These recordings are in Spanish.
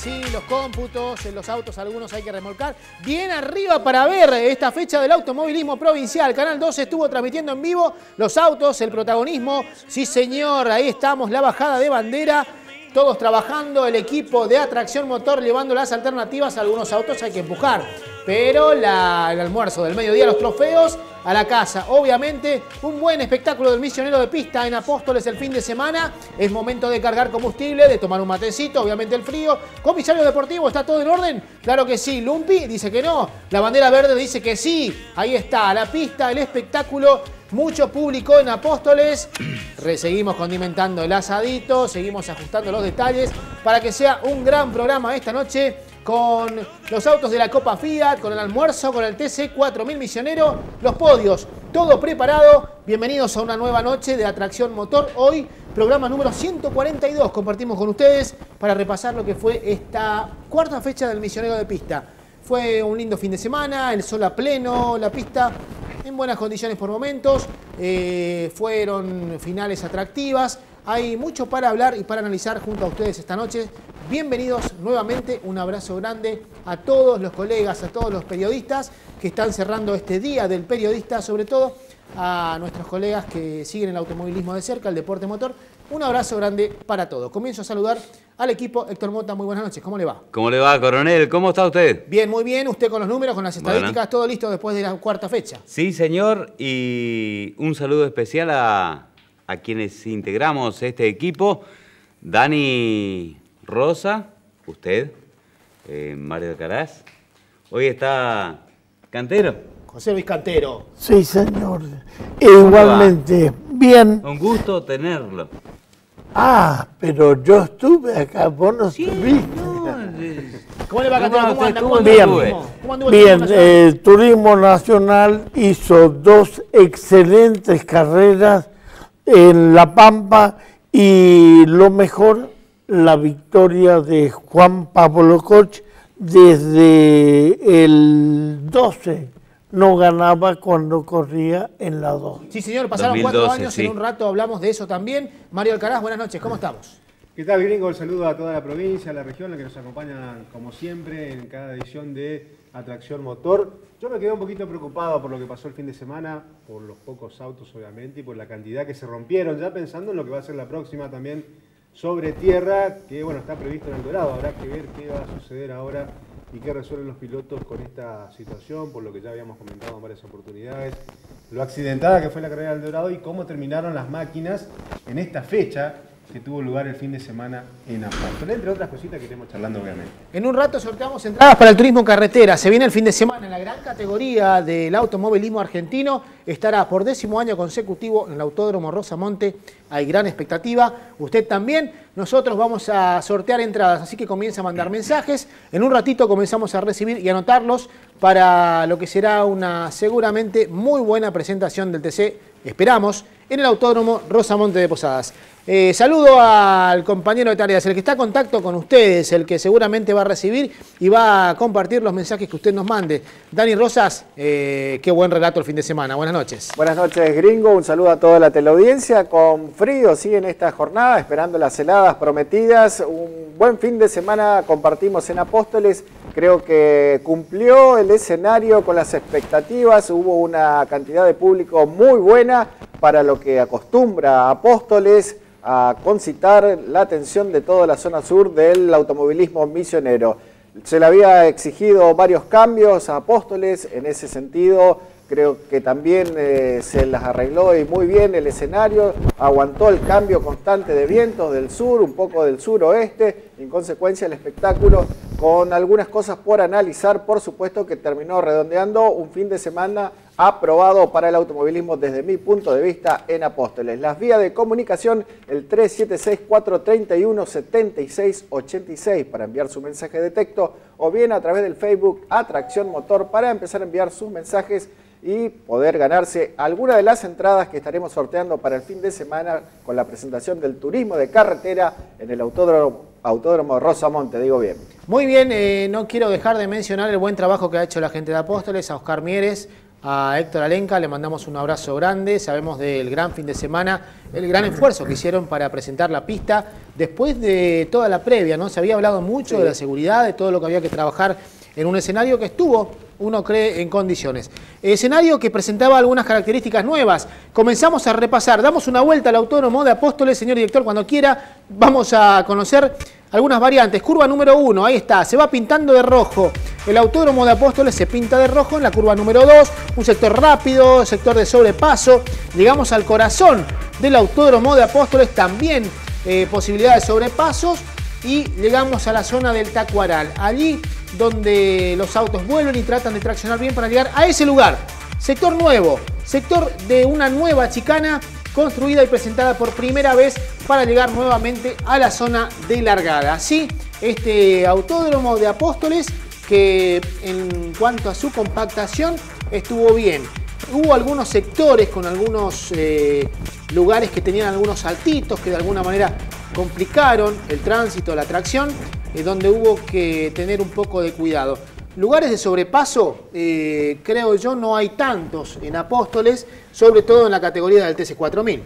sí, los cómputos, en los autos algunos hay que remolcar. Bien arriba para ver esta fecha del automovilismo provincial. Canal 12 estuvo transmitiendo en vivo los autos, el protagonismo. Sí, señor, ahí estamos, la bajada de bandera. Todos trabajando, el equipo de Atracción Motor llevando las alternativas. Algunos autos hay que empujar, pero el almuerzo del mediodía, los trofeos a la casa. Obviamente, un buen espectáculo del misionero de pista en Apóstoles el fin de semana. Es momento de cargar combustible, de tomar un matecito, obviamente el frío. Comisario deportivo, ¿está todo en orden? Claro que sí. Lumpi dice que no. La bandera verde dice que sí. Ahí está, la pista, el espectáculo. Mucho público en Apóstoles. Seguimos condimentando el asadito, seguimos ajustando los detalles para que sea un gran programa esta noche con los autos de la Copa Fiat, con el almuerzo, con el TC 4000 Misionero, los podios, todo preparado. Bienvenidos a una nueva noche de Atracción Motor. Hoy, programa número 142, compartimos con ustedes para repasar lo que fue esta cuarta fecha del Misionero de Pista. Fue un lindo fin de semana, el sol a pleno, la pista en buenas condiciones por momentos, fueron finales atractivas, hay mucho para hablar y para analizar junto a ustedes esta noche. Bienvenidos nuevamente, un abrazo grande a todos los colegas, a todos los periodistas que están cerrando este día del periodista, sobre todo a nuestros colegas que siguen el automovilismo de cerca, el deporte motor. Un abrazo grande para todos. Comienzo a saludar al equipo. Héctor Mota, muy buenas noches. ¿Cómo le va? ¿Cómo le va, coronel? ¿Cómo está usted? Bien, muy bien. Usted con los números, con las estadísticas, bueno. Todo listo después de la cuarta fecha. Sí, señor. Y un saludo especial a quienes integramos este equipo. Dani Rosa, usted, Mario Alcaraz. Hoy está Cantero. José Luis Cantero. Sí, señor. Igualmente. Bien. Un gusto tenerlo. Ah, pero yo estuve acá, vos no estuviste. ¿Cómo le va, Cantero? ¿Cómo anda? ¿Cómo anduvo? Bien, el Turismo Nacional hizo dos excelentes carreras en La Pampa y lo mejor, la victoria de Juan Pablo Koch desde el 12. No ganaba cuando corría en la 2. Sí, señor, pasaron 2012, 4 años, sí. En un rato hablamos de eso también. Mario Alcaraz, buenas noches, ¿cómo estamos? ¿Qué tal, gringo? El saludo a toda la provincia, a la región, a que nos acompañan como siempre en cada edición de Atracción Motor. Yo me quedé un poquito preocupado por lo que pasó el fin de semana, por los pocos autos obviamente y por la cantidad que se rompieron, ya pensando en lo que va a ser la próxima también sobre tierra, que bueno, está previsto en El Dorado. Habrá que ver qué va a suceder ahora y qué resuelven los pilotos con esta situación, por lo que ya habíamos comentado en varias oportunidades, lo accidentada que fue la carrera del Dorado y cómo terminaron las máquinas en esta fecha que tuvo lugar el fin de semana en Apóstoles, entre otras cositas que iremos charlando obviamente. En un rato sorteamos entradas para el turismo carretera. Se viene el fin de semana en la gran categoría del automovilismo argentino. Estará por 10º año consecutivo en el Autódromo Rosamonte. Hay gran expectativa. Usted también. Nosotros vamos a sortear entradas, así que comienza a mandar mensajes. En un ratito comenzamos a recibir y anotarlos para lo que será una seguramente muy buena presentación del TC. Esperamos en el Autódromo Rosamonte de Posadas. Saludo al compañero de tareas, el que está en contacto con ustedes, el que seguramente va a recibir y va a compartir los mensajes que usted nos mande. Dani Rosas, qué buen relato el fin de semana. Buenas noches. Buenas noches, gringo. Un saludo a toda la teleaudiencia. Con frío sigue en esta jornada, esperando las heladas prometidas. Un buen fin de semana compartimos en Apóstoles. Creo que cumplió el escenario con las expectativas. Hubo una cantidad de público muy buena para lo que acostumbra Apóstoles a concitar la atención de toda la zona sur del automovilismo misionero. Se le había exigido varios cambios a Apóstoles en ese sentido. Creo que también se las arregló y muy bien el escenario, aguantó el cambio constante de vientos del sur, un poco del suroeste, en consecuencia el espectáculo con algunas cosas por analizar, por supuesto que terminó redondeando un fin de semana aprobado para el automovilismo desde mi punto de vista en Apóstoles. Las vías de comunicación, el 376-431-7686 para enviar su mensaje de texto o bien a través del Facebook Atracción Motor para empezar a enviar sus mensajes y poder ganarse alguna de las entradas que estaremos sorteando para el fin de semana con la presentación del turismo de carretera en el Autódromo Rosamonte, digo bien. Muy bien, no quiero dejar de mencionar el buen trabajo que ha hecho la gente de Apóstoles, a Oscar Mieres, a Héctor Alenca, le mandamos un abrazo grande, sabemos del gran fin de semana, el gran esfuerzo que hicieron para presentar la pista, después de toda la previa, ¿no? Se había hablado mucho de la seguridad, de todo lo que había que trabajar en un escenario que estuvo, uno cree, en condiciones. Escenario que presentaba algunas características nuevas. Comenzamos a repasar, damos una vuelta al Autódromo de Apóstoles, señor director, cuando quiera, vamos a conocer algunas variantes. Curva número 1, ahí está, se va pintando de rojo. El Autódromo de Apóstoles se pinta de rojo en la curva número 2, un sector rápido, sector de sobrepaso. Llegamos al corazón del Autódromo de Apóstoles, también posibilidad de sobrepasos. Y llegamos a la zona del Tacuaral, allí donde los autos vuelven y tratan de traccionar bien para llegar a ese lugar. Sector nuevo, sector de una nueva chicana construida y presentada por primera vez para llegar nuevamente a la zona de largada. Así, este Autódromo de Apóstoles, que en cuanto a su compactación estuvo bien. Hubo algunos sectores con algunos lugares que tenían algunos saltitos que de alguna manera complicaron el tránsito, la tracción, donde hubo que tener un poco de cuidado. Lugares de sobrepaso, creo yo, no hay tantos en Apóstoles, sobre todo en la categoría del TC4000.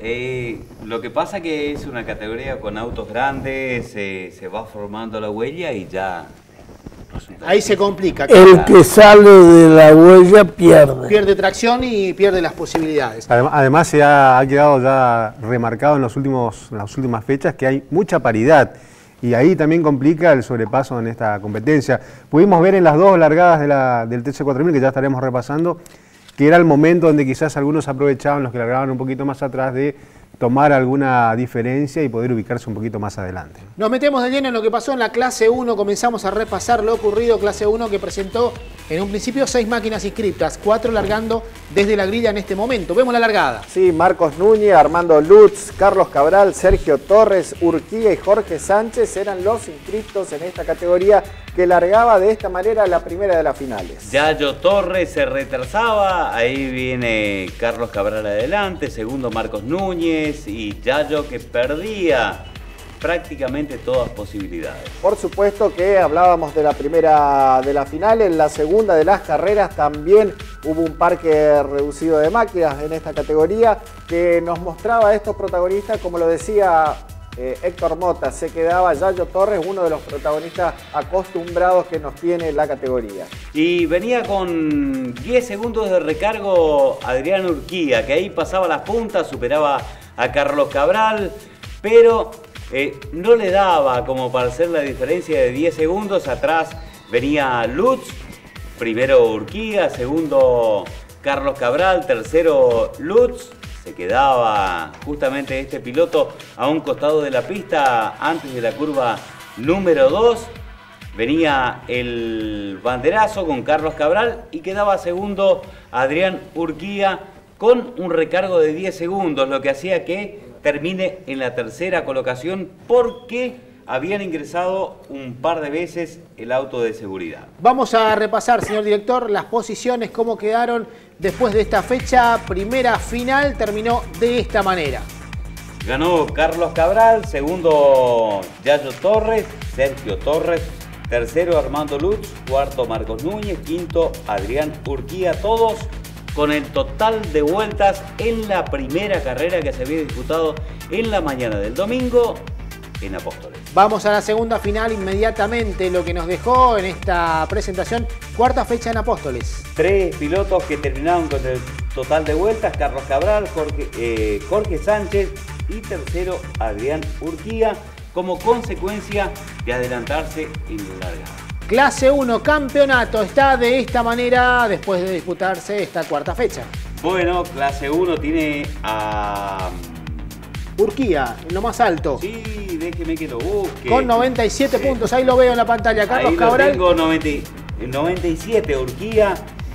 Lo que pasa que es una categoría con autos grandes, se va formando la huella y ya... Ahí se complica. El que sale de la huella pierde. Pierde tracción y pierde las posibilidades. Además se ha quedado ya remarcado en las últimas fechas que hay mucha paridad y ahí también complica el sobrepaso en esta competencia. Pudimos ver en las dos largadas del TC4000, que ya estaremos repasando, que era el momento donde quizás algunos aprovechaban, los que largaban un poquito más atrás, de tomar alguna diferencia y poder ubicarse un poquito más adelante. Nos metemos de lleno en lo que pasó en la clase 1, comenzamos a repasar lo ocurrido. Clase 1 que presentó en un principio 6 máquinas inscriptas, 4 largando desde la grilla en este momento. Vemos la largada. Sí, Marcos Núñez, Armando Lutz, Carlos Cabral, Sergio Torres, Urquía y Jorge Sánchez eran los inscriptos en esta categoría que largaba de esta manera la primera de las finales. Yayo Torres se retrasaba, ahí viene Carlos Cabral adelante, segundo Marcos Núñez y Yayo que perdía prácticamente todas posibilidades. Por supuesto que hablábamos de la primera de la final, en la segunda de las carreras también hubo un parque reducido de máquinas en esta categoría que nos mostraba a estos protagonistas, como lo decía Héctor Mota, se quedaba Yayo Torres, uno de los protagonistas acostumbrados que nos tiene la categoría. Y venía con 10 segundos de recargo Adrián Urquía, que ahí pasaba las puntas, superaba a Carlos Cabral, pero no le daba como para hacer la diferencia de 10 segundos. Atrás venía Lutz, primero Urquía, segundo Carlos Cabral, tercero Lutz. Se quedaba justamente este piloto a un costado de la pista antes de la curva número 2. Venía el banderazo con Carlos Cabral y quedaba segundo Adrián Urquía con un recargo de 10 segundos, lo que hacía que termine en la tercera colocación porque habían ingresado un par de veces el auto de seguridad. Vamos a repasar, señor director, las posiciones, cómo quedaron después de esta fecha. Primera final terminó de esta manera. Ganó Carlos Cabral, segundo Yayo Torres, Sergio Torres, tercero Armando Lutz, cuarto Marcos Núñez, quinto Adrián Urquía, todos con el total de vueltas en la primera carrera que se había disputado en la mañana del domingo en Apóstoles. Vamos a la segunda final inmediatamente, lo que nos dejó en esta presentación, cuarta fecha en Apóstoles. 3 pilotos que terminaron con el total de vueltas, Carlos Cabral, Jorge Sánchez y tercero Adrián Urquía, como consecuencia de adelantarse en la largada. Clase 1, campeonato, está de esta manera después de disputarse esta cuarta fecha. Bueno, clase 1 tiene a Urquía, en lo más alto. Sí, déjeme que lo busque. Con 97 puntos, ahí lo veo en la pantalla. Carlos ahí Cabral. Tengo 97 Urquía,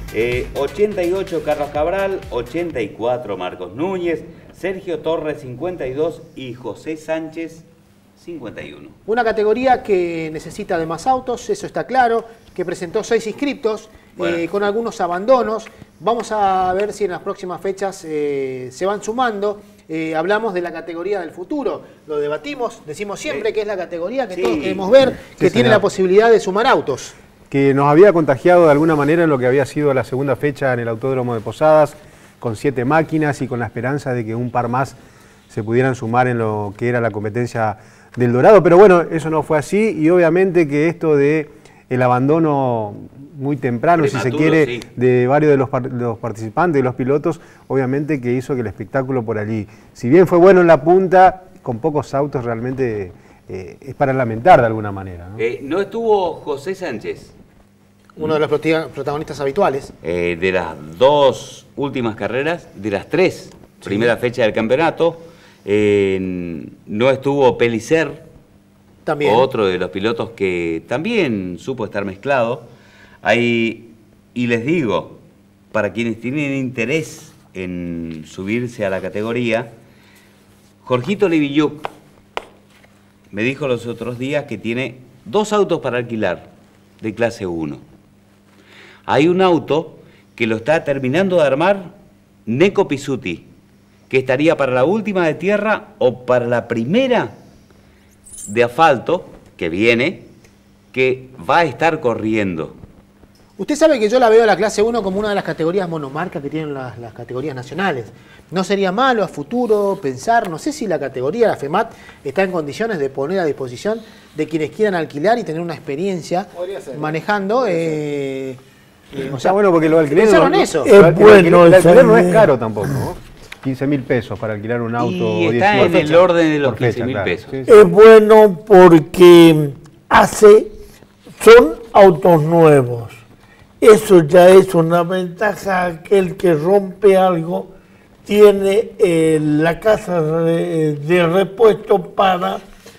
88 Carlos Cabral, 84 Marcos Núñez, Sergio Torres 52 y José Sánchez 51. Una categoría que necesita de más autos, eso está claro, que presentó 6 inscriptos, bueno, con algunos abandonos. Vamos a ver si en las próximas fechas se van sumando. Hablamos de la categoría del futuro, lo debatimos, decimos siempre que es la categoría que todos queremos ver, que tiene la posibilidad de sumar autos. que nos había contagiado de alguna manera en lo que había sido la segunda fecha en el Autódromo de Posadas, con 7 máquinas y con la esperanza de que un par más se pudieran sumar en lo que era la competencia del Dorado. Pero bueno, eso no fue así y obviamente que esto de el abandono muy temprano, prematuro, si se quiere, sí, de varios de los participantes y los pilotos, obviamente que hizo que el espectáculo por allí, si bien fue bueno en la punta, con pocos autos realmente es para lamentar de alguna manera, ¿no? No estuvo José Sánchez. Uno de los protagonistas habituales. De las 2 últimas carreras, de las 3 primera fecha del campeonato, no estuvo Pellicer, También. otro de los pilotos que también supo estar mezclado. Ahí, y les digo, para quienes tienen interés en subirse a la categoría, Jorgito Livilluk me dijo los otros días que tiene 2 autos para alquilar de clase 1. Hay un auto que lo está terminando de armar Neco Pizzuti, que estaría para la última de tierra o para la primera de asfalto que viene, que va a estar corriendo. Usted sabe que yo la veo a la clase 1 como una de las categorías monomarcas que tienen las categorías nacionales. No sería malo a futuro pensar, no sé si la categoría, la FEMAT, está en condiciones de poner a disposición de quienes quieran alquilar y tener una experiencia manejando. O sea, bueno, porque lo alquiler, pensaron eso. Es bueno el alquiler no esa es caro tampoco, ¿no? 15.000 pesos para alquilar un auto. Y o está 18 en el orden de los por fecha, 15.000 claro. pesos. Sí, sí. es bueno porque son autos nuevos. Eso ya es una ventaja. Aquel que rompe algo tiene la casa de repuesto para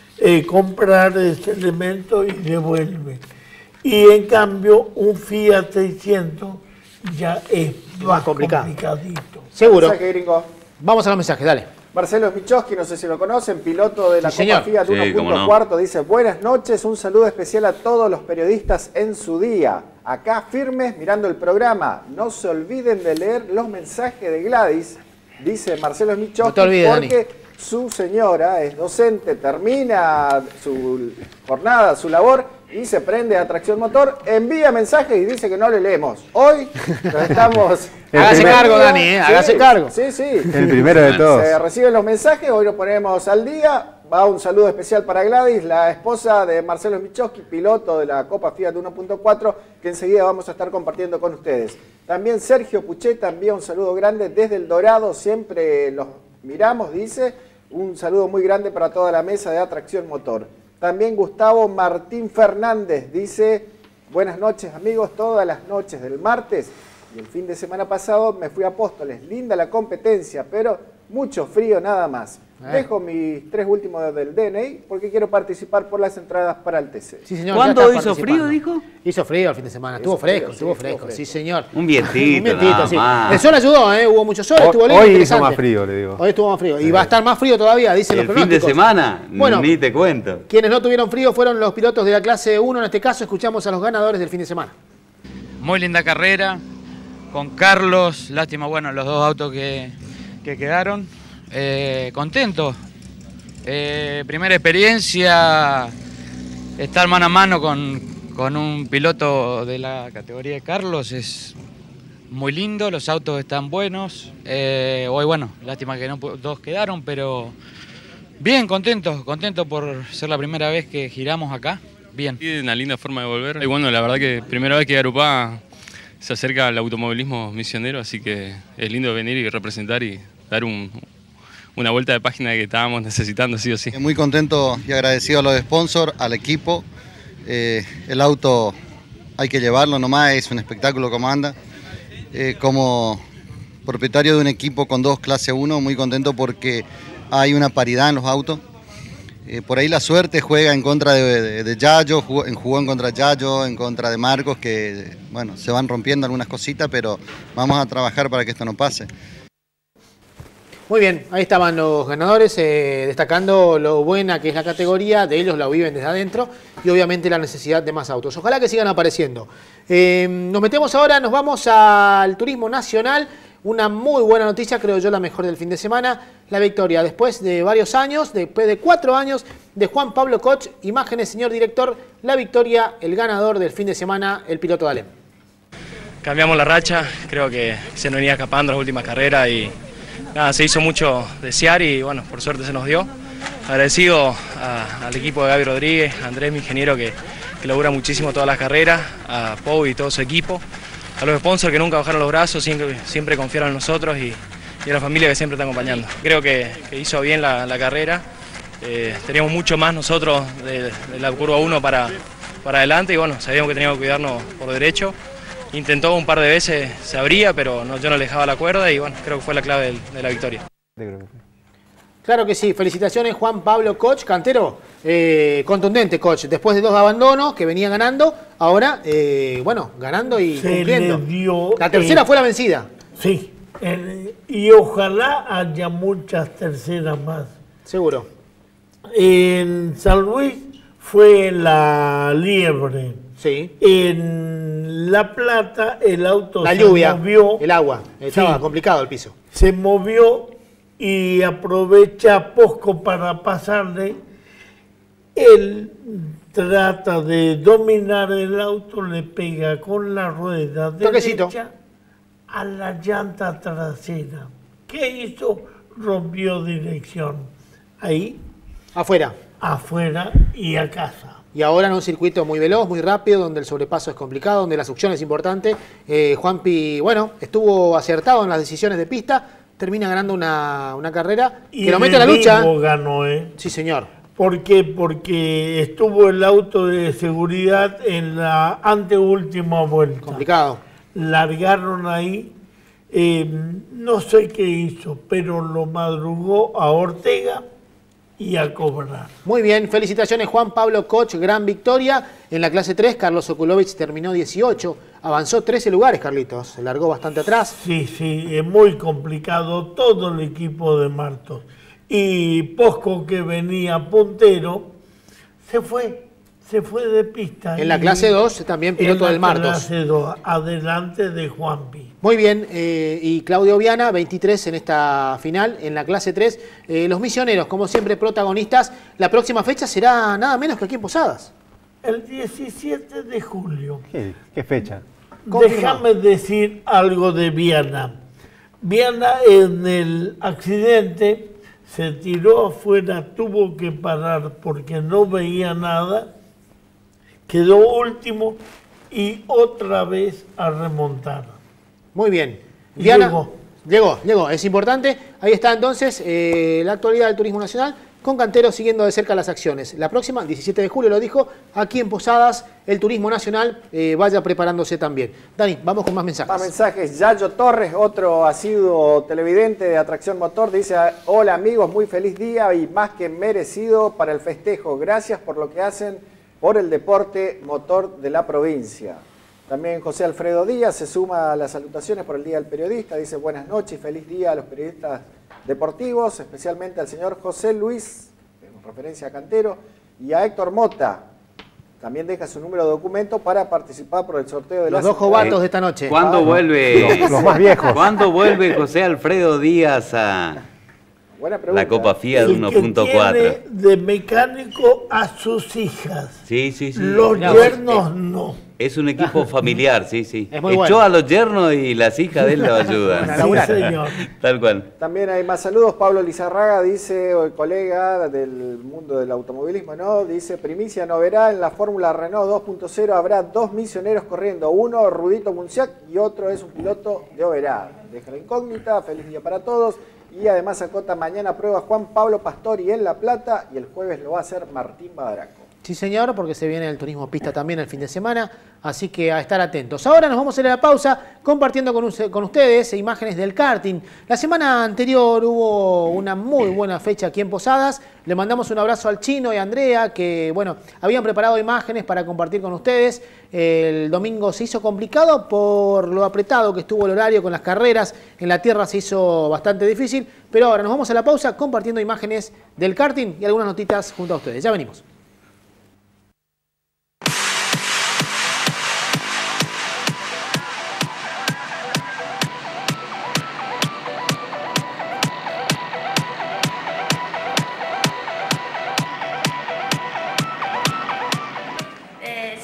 comprar ese elemento y devuelve. Y en cambio un Fiat 600 ya es más complicado. complicadito. Seguro. Mensaje, gringo. Vamos a los mensajes, dale. Marcelo Smichowski, no sé si lo conocen, piloto de la Sí, Copa señor. Fiat Sí, 1.4, dice: buenas noches, un saludo especial a todos los periodistas en su día. Acá firmes mirando el programa. No se olviden de leer los mensajes de Gladys, dice Marcelo Smichowski, No te olvides, porque su señora es docente, termina su jornada, su labor y se prende a tracción motor, envía mensajes y dice que no le leemos. Hoy nos estamos... Hágase cargo, Dani, hágase cargo. Sí, sí. El primero de todos. Se reciben los mensajes, hoy lo ponemos al día. Va un saludo especial para Gladys, la esposa de Marcelo Smichowski, piloto de la Copa Fiat 1.4, que enseguida vamos a estar compartiendo con ustedes. También Sergio Pucheta envía un saludo grande desde El Dorado, siempre los miramos, dice. Un saludo muy grande para toda la mesa de Atracción Motor. También Gustavo Martín Fernández dice: buenas noches amigos, todas las noches del martes y el fin de semana pasado me fui a Apóstoles. Linda la competencia, pero mucho frío nada más. Dejo mis 3 últimos del DNI porque quiero participar por las entradas para el TC. Sí, señor. ¿Cuándo ya está hizo frío, participando. dijo? Hizo frío el fin de semana. Estuvo fresco, sí, estuvo estuvo fresco. fresco. Sí, señor. Un vientito, Un vientito, nada sí. más. El sol ayudó, hubo mucho sol, Hoy- estuvo lindo, hoy hizo interesante. más frío, le digo. Hoy estuvo más frío. Y va a estar más frío todavía, dicen los El fin de pronósticos. semana, Bueno, ni te cuento. quienes no tuvieron frío fueron los pilotos de la clase 1. En este caso, escuchamos a los ganadores del fin de semana. Muy linda carrera, con Carlos, lástima, bueno, los 2 autos que quedaron. Contento. Primera experiencia, estar mano a mano con un piloto de la categoría de Carlos es muy lindo, los autos están buenos. Hoy, bueno, lástima que no 2 quedaron, pero bien, contento por ser la primera vez que giramos acá. Bien. Sí, una linda forma de volver. Y bueno, la verdad que primera vez que Garupá se acerca al automovilismo misionero, así que es lindo venir y representar y dar una vuelta de página que estábamos necesitando, sí o sí. Muy contento y agradecido a los sponsors, al equipo. El auto hay que llevarlo nomás, es un espectáculo como anda. Como propietario de un equipo con 2 clase 1, muy contento porque hay una paridad en los autos. Por ahí la suerte juega en contra de Yayo, jugó en contra de Yayo, en contra de Marcos, que bueno, se van rompiendo algunas cositas, pero vamos a trabajar para que esto no pase. Muy bien, ahí estaban los ganadores, destacando lo buena que es la categoría, de ellos la viven desde adentro y obviamente la necesidad de más autos. Ojalá que sigan apareciendo. Nos metemos ahora, nos vamos al turismo nacional. una muy buena noticia, creo yo la mejor del fin de semana, la victoria después de varios años, después de 4 años de Juan Pablo Koch. Imágenes, señor director, la victoria, el ganador del fin de semana, el piloto de Alem. Cambiamos la racha, creo que se nos venía escapando las últimas carreras y nada, se hizo mucho desear y bueno, por suerte se nos dio. Agradecido al equipo de Gaby Rodríguez, a Andrés, mi ingeniero, que labura muchísimo todas las carreras, a Pau y todo su equipo, a los sponsors que nunca bajaron los brazos, siempre confiaron en nosotros y a la familia que siempre está acompañando. Creo que hizo bien la carrera, teníamos mucho más nosotros de la curva 1 para adelante y bueno, sabíamos que teníamos que cuidarnos por derecho. Intentó un par de veces, se abría, pero yo no le dejaba la cuerda y bueno, creo que fue la clave de la victoria. Claro que sí, felicitaciones Juan Pablo Koch, Cantero, contundente Koch, después de 2 abandonos que venía ganando, ahora, bueno, ganando y cumpliendo. La tercera fue la vencida. Sí, y ojalá haya muchas terceras más. Seguro. En San Luis fue la liebre. Sí. En La Plata el auto la se lluvia, movió. el agua, estaba sí, complicado el piso. Se movió y aprovecha Posco para pasarle. Él trata de dominar el auto, le pega con la rueda derecha a la llanta trasera. ¿Qué hizo? Rompió dirección. Ahí. Afuera. Afuera y a casa. Y ahora en un circuito muy veloz, muy rápido, donde el sobrepaso es complicado, donde la succión es importante. Juanpi, bueno, estuvo acertado en las decisiones de pista, termina ganando una carrera que lo mete a la lucha. Ganó, Sí, señor. ¿Por qué? Porque estuvo el auto de seguridad en la anteúltima vuelta. Complicado. Largaron ahí, no sé qué hizo, pero lo madrugó a Ortega y a cobrar. Muy bien, felicitaciones Juan Pablo Koch, gran victoria. En la clase 3, Carlos Okulovich terminó 18, avanzó 13 lugares, Carlitos, se largó bastante atrás. Sí, es muy complicado todo el equipo de Martos. Y Posco, que venía puntero, se fue de pista. En la clase 2 también piloto del Martos. En la clase 2, adelante de Juanpi. Muy bien, y Claudio Viana, 23 en esta final, en la clase 3. Los misioneros, como siempre, protagonistas. La próxima fecha será nada menos que aquí en Posadas. El 17 de julio. ¿Qué fecha? Déjame decir algo de Viana. Viana en el accidente se tiró afuera, tuvo que parar porque no veía nada. Quedó último y otra vez a remontar. Muy bien. Viana, llegó, es importante. Ahí está entonces la actualidad del turismo nacional, con Cantero siguiendo de cerca las acciones. La próxima, 17 de julio, lo dijo, aquí en Posadas, el turismo nacional vaya preparándose también. Dani, vamos con más mensajes. Más mensajes. Yayo Torres, otro asiduo televidente de Atracción Motor, dice: hola amigos, muy feliz día y más que merecido para el festejo. Gracias por lo que hacen por el deporte motor de la provincia. También José Alfredo Díaz se suma a las salutaciones por el Día del Periodista. Dice: buenas noches y feliz día a los periodistas deportivos, especialmente al señor José Luis, en referencia a Cantero, y a Héctor Mota. También deja su número de documento para participar por el sorteo de los dos jovatos de esta noche. ¿Cuándo vuelve? Los más viejos. ¿Cuándo vuelve José Alfredo Díaz a la Copa FIA de 1.4? De mecánico a sus hijas. Sí. Los yernos no. Es un equipo familiar, sí. Es muy Echó bueno a los yernos y las hijas de él lo ayudan. Sí, señor. Tal cual. También hay más saludos. Pablo Lizarraga dice, el colega del mundo del automovilismo, ¿no? Dice: primicia no verá en la Fórmula Renault 2.0 habrá 2 misioneros corriendo. Uno, Rudito Munciac, y otro es un piloto de Oberá. Deja la incógnita, feliz día para todos. Y además acota: mañana prueba Juan Pablo Pastori en La Plata y el jueves lo va a hacer Martín Badraco. Sí, señor, porque se viene el turismo pista también el fin de semana, así que a estar atentos. Ahora nos vamos a ir a la pausa compartiendo con ustedes imágenes del karting. La semana anterior hubo una muy buena fecha aquí en Posadas. Le mandamos un abrazo al Chino y a Andrea, que bueno, habían preparado imágenes para compartir con ustedes. El domingo se hizo complicado por lo apretado que estuvo el horario con las carreras. En la tierra se hizo bastante difícil, pero ahora nos vamos a la pausa compartiendo imágenes del karting y algunas notitas junto a ustedes. Ya venimos.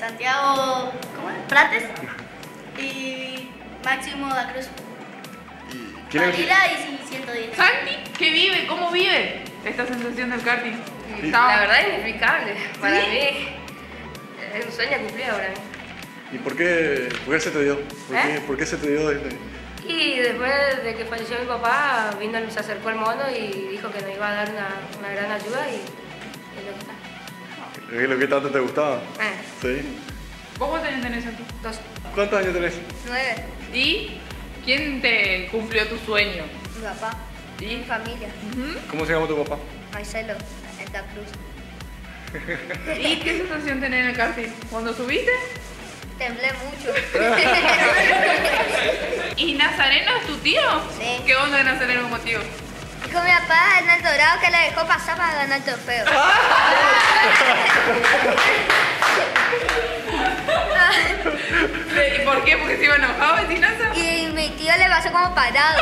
Santiago Prates y Máximo da Cruz. Vanilla y 110. Santi, ¿qué vive? ¿Cómo vive esta sensación del karting? La verdad es inexplicable. Para mí es un sueño cumplido para mí. ¿Y por qué se te dio? ¿Por qué se te dio desde? Y después de que falleció mi papá, se acercó al mono y dijo que nos iba a dar una gran ayuda y es lo que está. ¿Es lo que tanto te gustaba? Sí. ¿Vos cuántos años tenés, Santi? 2. ¿Cuántos años tenés? 9. ¿Y quién te cumplió tu sueño? Mi papá. ¿Y? Mi familia. ¿Cómo se llama tu papá? Marcelo, en Da Cruz. ¿Y qué sensación tenés en el karting? ¿Cuando subiste? Temblé mucho. ¿Y Nazareno es tu tío? Sí. ¿Qué onda de Nazareno como tío? Y con mi papá en el Dorado que le dejó pasar para ganar el trofeo. ¿Y por qué? ¿Porque se iba enojado el Naza? Y mi tío le pasó como parado.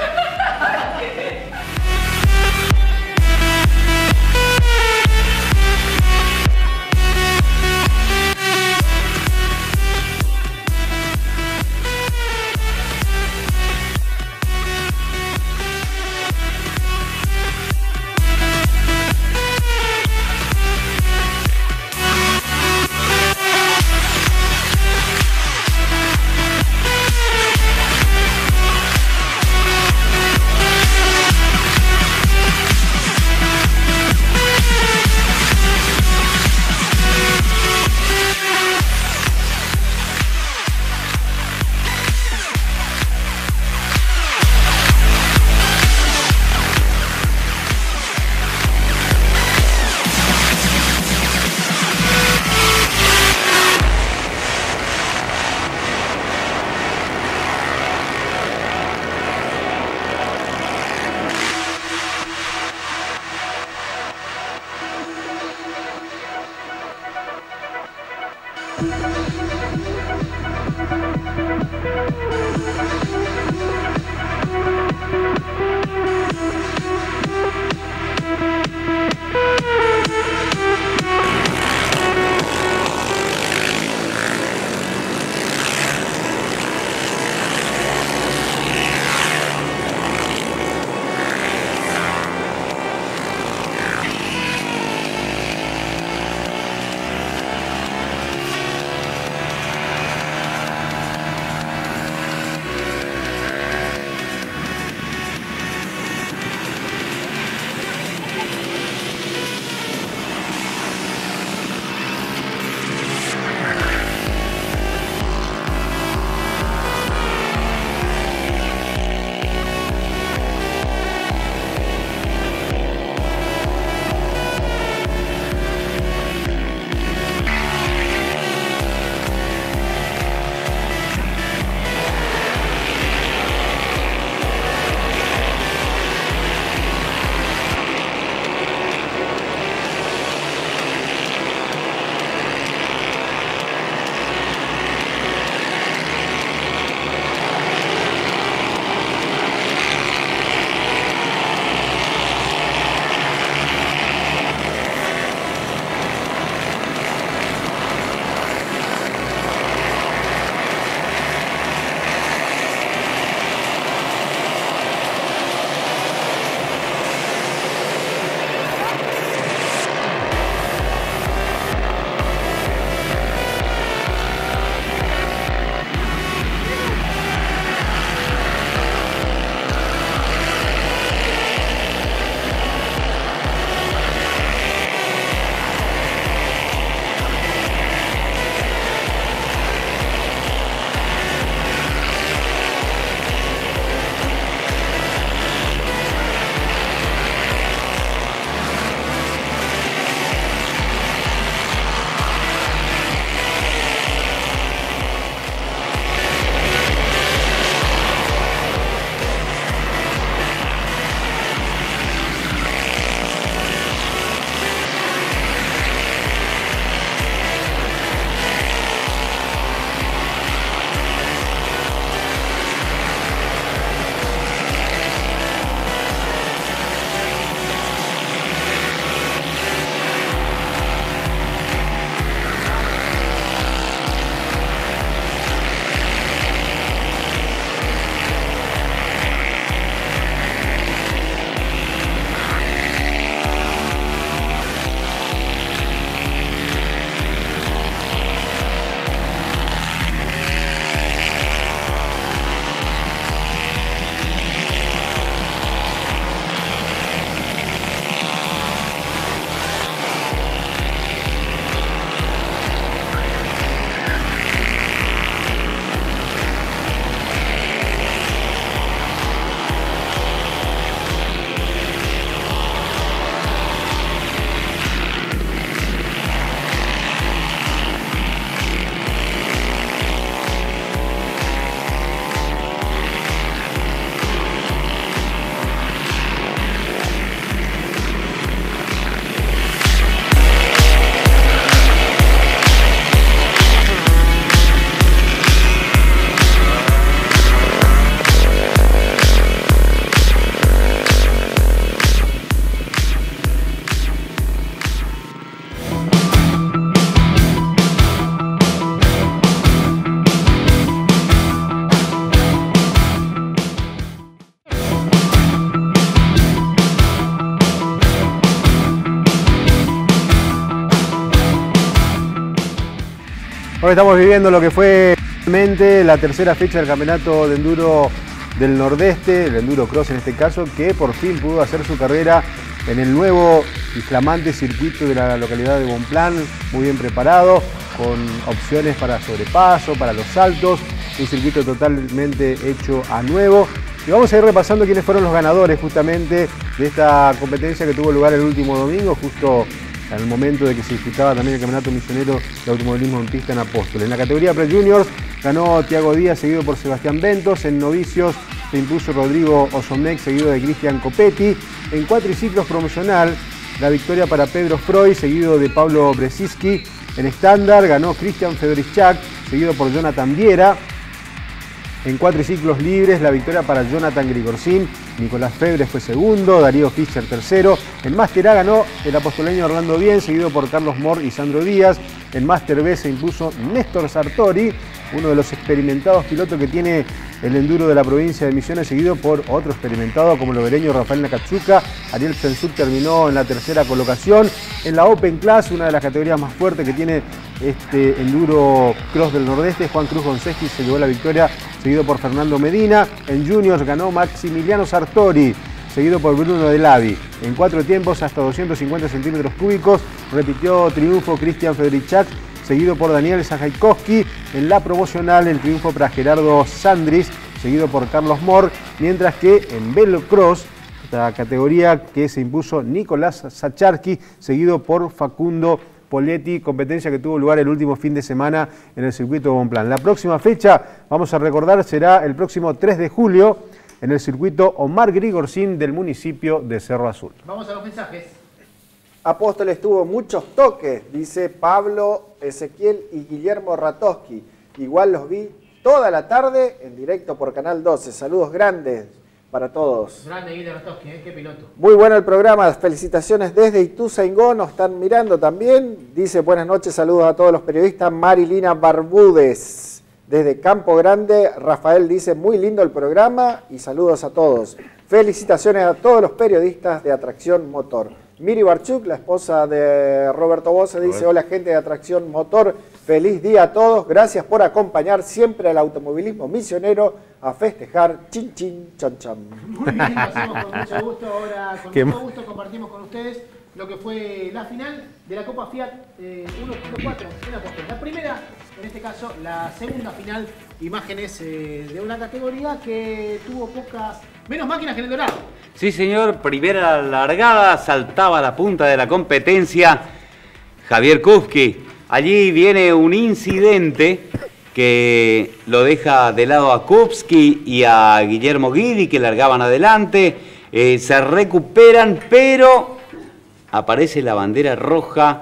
Hoy estamos viviendo lo que fue la tercera fecha del campeonato de enduro del Nordeste, el Enduro Cross en este caso, que por fin pudo hacer su carrera en el nuevo y flamante circuito de la localidad de Bonpland, muy bien preparado, con opciones para sobrepaso, para los saltos, un circuito totalmente hecho a nuevo. Y vamos a ir repasando quiénes fueron los ganadores justamente de esta competencia que tuvo lugar el último domingo, justo en el momento de que se disputaba también el Campeonato Misionero de Automovilismo en Pista en Apóstoles. En la categoría Pre-Juniors ganó Tiago Díaz, seguido por Sebastián Ventos. En novicios se impuso Rodrigo Osomec, seguido de Cristian Copetti. En cuatriciclos promocional, la victoria para Pedro Freud, seguido de Pablo Brzezinski. En estándar ganó Cristian Fedorichak, seguido por Jonathan Viera. En cuatriciclos libres, la victoria para Jonathan Grigorcín. Nicolás Febre fue segundo, Darío Fischer tercero. En Máster A ganó el apostoleño Orlando Bien, seguido por Carlos Mor y Sandro Díaz. En Máster B se impuso Néstor Sartori, uno de los experimentados pilotos que tiene el enduro de la provincia de Misiones, seguido por otro experimentado como el lobereño Rafael Nakatsuka. Ariel Sensuk terminó en la tercera colocación. En la Open Class, una de las categorías más fuertes que tiene este enduro cross del Nordeste, Juan Cruz Gonzeschi se llevó la victoria, seguido por Fernando Medina. En Juniors ganó Maximiliano Sartori, seguido por Bruno De Lavi. En 4 tiempos hasta 250 centímetros cúbicos repitió triunfo Cristian Fedorichak, seguido por Daniel Zajaikowski. En la promocional el triunfo para Gerardo Sandris, seguido por Carlos Mor, mientras que en Velocross, esta categoría que se impuso Nicolás Zacharski, seguido por Facundo Poletti, competencia que tuvo lugar el último fin de semana en el circuito de Bonpland. La próxima fecha, vamos a recordar, será el próximo 3 de julio en el circuito Omar Grigorcín del municipio de Cerro Azul. Vamos a los mensajes. Apóstoles tuvo muchos toques, dice Pablo, Ezequiel y Guillermo Ratoski. Igual los vi toda la tarde en directo por Canal 12. Saludos grandes para todos. Grande Guillermo Ratoski, qué piloto. Muy bueno el programa, felicitaciones desde Ituzaingó, nos están mirando también. Dice buenas noches, saludos a todos los periodistas. Marilina Barbúdez, desde Campo Grande. Rafael dice muy lindo el programa y saludos a todos. Felicitaciones a todos los periodistas de Atracción Motor. Miri Barchuk, la esposa de Roberto Bosse, dice hola gente de Atracción Motor, feliz día a todos, gracias por acompañar siempre al automovilismo misionero a festejar chin chin chan chan. Muy bien, lo hacemos con mucho gusto, ahora con mucho gusto compartimos con ustedes lo que fue la final de la Copa Fiat 1.4 en Apóstoles. La primera, en este caso, la segunda final, imágenes de una categoría que tuvo menos máquinas que en el Dorado. Sí, señor, primera largada, saltaba a la punta de la competencia Javier Kupski. Allí viene un incidente que lo deja de lado a Kupski y a Guillermo Guidi, que largaban adelante. Se recuperan, pero aparece la bandera roja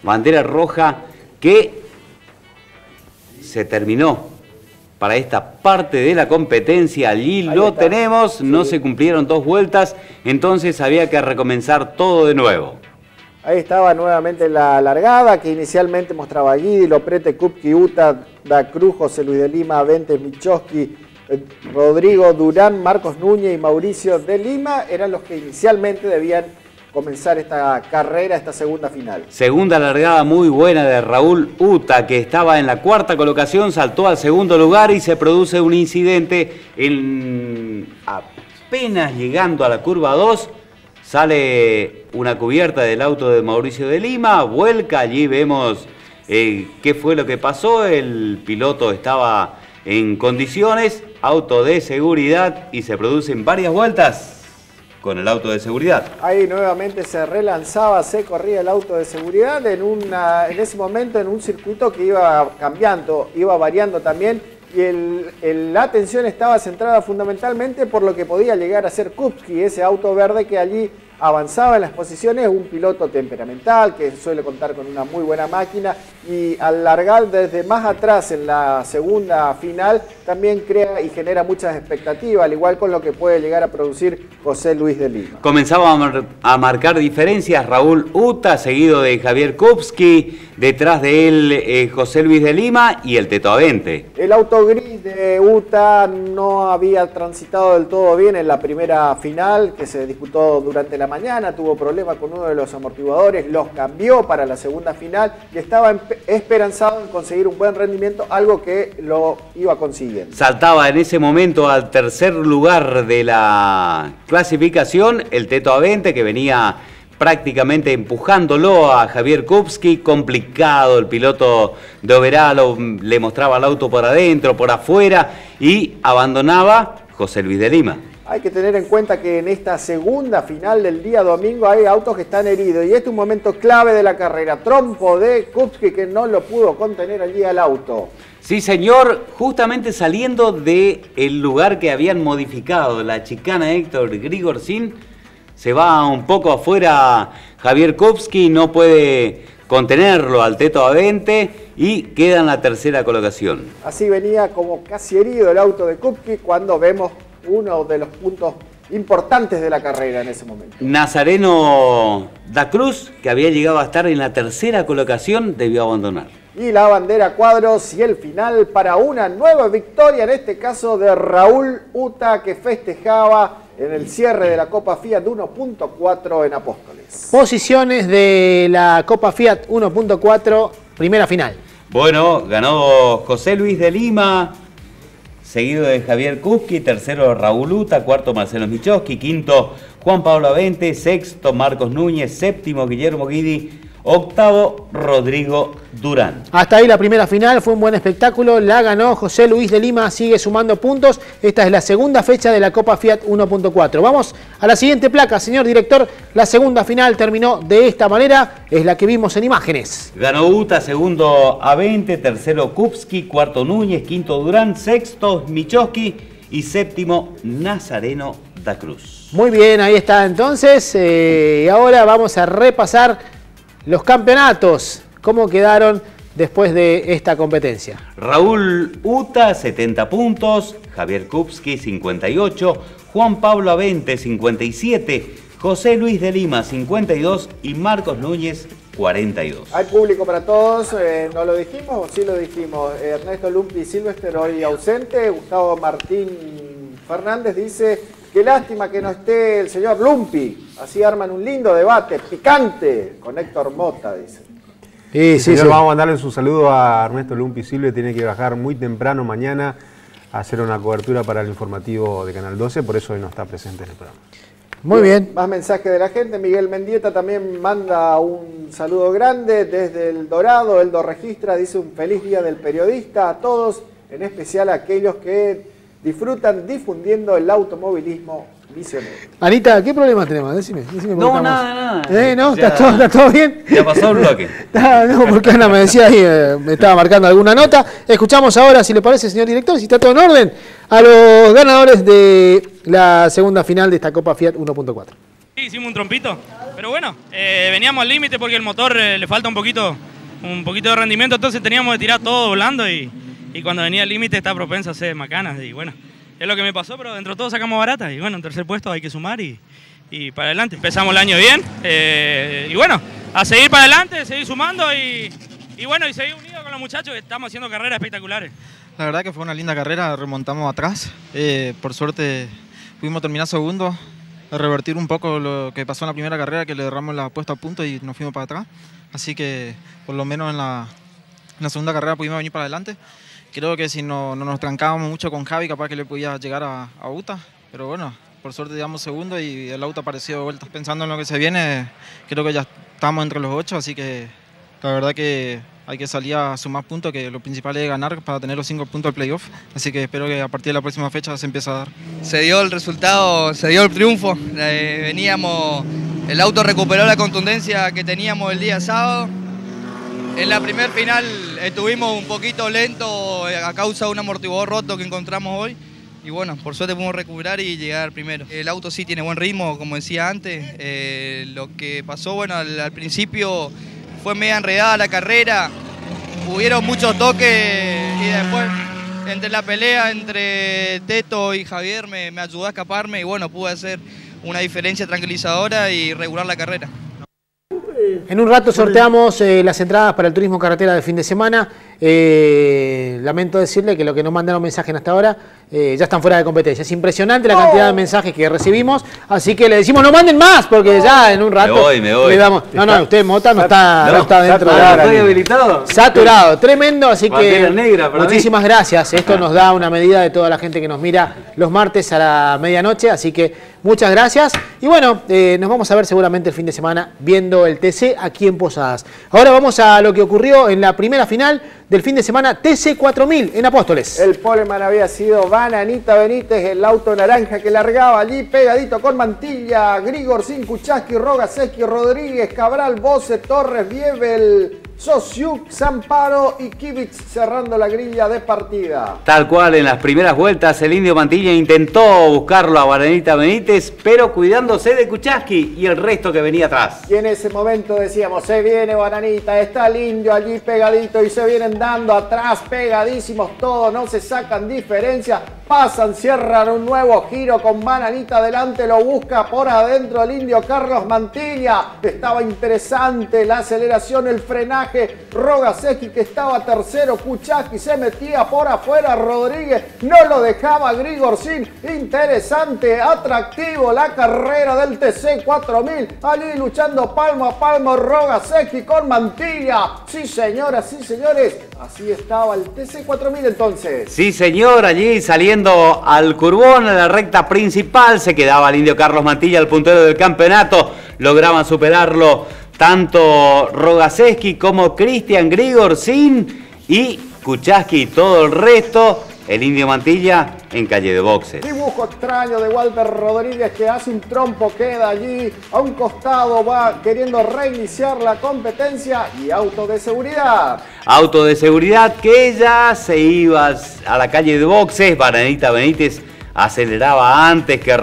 que se terminó para esta parte de la competencia. Allí lo tenemos, sí. No se cumplieron 2 vueltas, entonces había que recomenzar todo de nuevo. Ahí estaba nuevamente la largada, que inicialmente mostraba a Guidi, Loprete, Kupski, Uta, Da Cruz, José Luis de Lima, Ventes, Michoski, Rodrigo Durán, Marcos Núñez y Mauricio de Lima, eran los que inicialmente debían comenzar esta carrera, esta segunda final. Segunda largada muy buena de Raúl Uta, que estaba en la 4ª colocación, saltó al 2º lugar y se produce un incidente apenas llegando a la curva 2. Sale una cubierta del auto de Mauricio de Lima, vuelca, allí vemos qué fue lo que pasó. El piloto estaba en condiciones, auto de seguridad, y se producen varias vueltas con el auto de seguridad. Ahí nuevamente se relanzaba, se corría el auto de seguridad en ese momento en un circuito que iba cambiando, iba variando también, y la atención estaba centrada fundamentalmente por lo que podía llegar a ser Kupski, ese auto verde que allí avanzaba en las posiciones, un piloto temperamental que suele contar con una muy buena máquina, y al largar desde más atrás en la segunda final también crea y genera muchas expectativas, al igual con lo que puede llegar a producir José Luis de Lima. Comenzaba a marcar diferencias Raúl Uta, seguido de Javier Kupski, detrás de él José Luis de Lima y el Teto Avente. El auto gris de Uta no había transitado del todo bien en la primera final que se disputó durante la mañana tuvo problemas con uno de los amortiguadores, los cambió para la segunda final y estaba esperanzado en conseguir un buen rendimiento, algo que lo iba consiguiendo. Saltaba en ese momento al tercer lugar de la clasificación el Teto Avente, que venía prácticamente empujándolo a Javier Kupski. Complicado, el piloto de Oberalo le mostraba el auto por adentro, por afuera, y abandonaba José Luis de Lima. Hay que tener en cuenta que en esta segunda final del día domingo hay autos que están heridos y este es un momento clave de la carrera. Trompo de Kupski que no lo pudo contener allí al auto. Sí, señor, justamente saliendo del lugar que habían modificado, la chicana Héctor Grigorcín, se va un poco afuera Javier Kupski, no puede contenerlo al Teto Avente y queda en la tercera colocación. Así venía como casi herido el auto de Kupski cuando vemos uno de los puntos importantes de la carrera en ese momento. Nazareno da Cruz, que había llegado a estar en la tercera colocación, debió abandonar. Y la bandera cuadros y el final para una nueva victoria, en este caso de Raúl Uta, que festejaba en el cierre de la Copa Fiat 1.4 en Apóstoles. Posiciones de la Copa Fiat 1.4, primera final. Bueno, ganó José Luis de Lima, seguido de Javier Kupski, tercero Raúl Uta, cuarto Marcelo Michowski, quinto Juan Pablo Avente, sexto Marcos Núñez, séptimo Guillermo Guidi, octavo Rodrigo Durán. Hasta ahí la primera final, fue un buen espectáculo, la ganó José Luis de Lima, sigue sumando puntos. Esta es la segunda fecha de la Copa Fiat 1.4. Vamos a la siguiente placa, señor director. La segunda final terminó de esta manera, es la que vimos en imágenes. Ganó Uta, segundo Avente, tercero Kupski, cuarto Núñez, quinto Durán, sexto Michowski y séptimo Nazareno da Cruz. Muy bien, ahí está entonces. Y ahora vamos a repasar los campeonatos, cómo quedaron después de esta competencia. Raúl Uta, 70 puntos, Javier Kupski, 58, Juan Pablo Avente, 57, José Luis de Lima, 52 y Marcos Núñez, 42. Hay público para todos, ¿no lo dijimos? Sí lo dijimos. Ernesto Lumpi Silvester hoy ausente, Gustavo Martín Fernández dice: qué lástima que no esté el señor Lumpi. Así arman un lindo debate, picante, con Héctor Mota, dice. Sí, señor, vamos a mandarle su saludo a Ernesto Lumpi Silve. Tiene que bajar muy temprano mañana a hacer una cobertura para el informativo de Canal 12, por eso hoy no está presente en el programa. Muy bien. Más mensajes de la gente. Miguel Mendieta también manda un saludo grande desde El Dorado. Eldo registra, dice: un feliz día del periodista a todos, en especial a aquellos que disfrutan difundiendo el automovilismo misionero. Anita, ¿qué problema tenemos? Decime No, nada. ¿No? Ya, ¿Está todo bien? Ya pasó el bloque. No, porque Ana me decía ahí, me estaba marcando alguna nota. Escuchamos ahora, si le parece, señor director, si está todo en orden, a los ganadores de la segunda final de esta Copa Fiat 1.4. Sí, hicimos un trompito, pero bueno, veníamos al límite porque el motor le falta un poquito de rendimiento, entonces teníamos que tirar todo volando y cuando venía al límite está propenso a hacer macanas y bueno, es lo que me pasó, pero dentro de todo sacamos barata y bueno, en tercer puesto hay que sumar y para adelante. Empezamos el año bien y bueno, a seguir para adelante, seguir sumando y bueno, y seguir unidos con los muchachos que estamos haciendo carreras espectaculares. La verdad que fue una linda carrera, remontamos atrás, por suerte pudimos terminar segundo, revertir un poco lo que pasó en la primera carrera, que le derramos la puesta a punto y nos fuimos para atrás, así que por lo menos en la segunda carrera pudimos venir para adelante. Creo que si no nos trancábamos mucho con Javi, capaz que le podía llegar a Uta, pero bueno, por suerte llegamos segundo y el auto apareció de vuelta. Pensando en lo que se viene, creo que ya estamos entre los 8, así que la verdad que hay que salir a sumar puntos, que lo principal es ganar para tener los 5 puntos del playoff, así que espero que a partir de la próxima fecha se empiece a dar. Se dio el resultado, se dio el triunfo, veníamos, el auto recuperó la contundencia que teníamos el día sábado. En la primer final estuvimos un poquito lentos a causa de un amortiguador roto que encontramos hoy y bueno, por suerte pudimos recuperar y llegar primero. El auto sí tiene buen ritmo, como decía antes. Lo que pasó, bueno, al principio fue media enredada la carrera, hubieron muchos toques y después entre la pelea entre Teto y Javier me ayudó a escaparme y bueno, pude hacer una diferencia tranquilizadora y regular la carrera. En un rato sorteamos las entradas para el turismo carretera de fin de semana. lamento decirle que lo que nos mandaron mensajes hasta ahora ya están fuera de competencia. Es impresionante la cantidad de mensajes que recibimos, así que le decimos no manden más, porque ya en un rato me voy. le damos. No, usted Mota no está dentro ¿Estoy habilitado? Saturado, tremendo, así Bandera que negra para muchísimas gracias. Esto nos da una medida de toda la gente que nos mira los martes a la medianoche, así que muchas gracias. Y bueno, nos vamos a ver seguramente el fin de semana viendo el TC aquí en Posadas. Ahora vamos a lo que ocurrió en la primera final del fin de semana TC 4000 en Apóstoles. El poleman había sido Bananita Benítez, el auto naranja que largaba allí pegadito con Mantilla, Grigorcín, Kuchaski, Rogaseski, Rodríguez, Cabral, Bose, Torres, Viebel, Sosiuk, Zamparo y Kivitz cerrando la grilla de partida. Tal cual, en las primeras vueltas el Indio Mantilla intentó buscarlo a Bananita Benítez, pero cuidándose de Kuchaski y el resto que venía atrás. Y en ese momento decíamos, se viene Bananita, está el Indio allí pegadito y se vienen dando atrás, pegadísimos todos, no se sacan diferencia, pasan, cierran un nuevo giro con Bananita adelante, lo busca por adentro el Indio Carlos Mantilla. Estaba interesante la aceleración, el frenaje, Rogaseski que estaba tercero, Kuchaski se metía por afuera, Rodríguez no lo dejaba, Grigorcín, interesante, atractivo la carrera del TC 4000, allí luchando palmo a palmo Rogaseski con Mantilla. Sí señoras, sí señores, así estaba el TC 4000 entonces. Sí señor, allí saliendo al curbón, a la recta principal, se quedaba el Indio Carlos Mantilla, el puntero del campeonato, lograban superarlo tanto Rogaseski como Cristian Grigorcín y Kuchaski y todo el resto. El Indio Mantilla en calle de boxes. Dibujo extraño de Walter Rodríguez que hace un trompo, queda allí a un costado, va queriendo reiniciar la competencia y auto de seguridad. Auto de seguridad que ya se iba a la calle de boxes. Bananita Benítez aceleraba antes que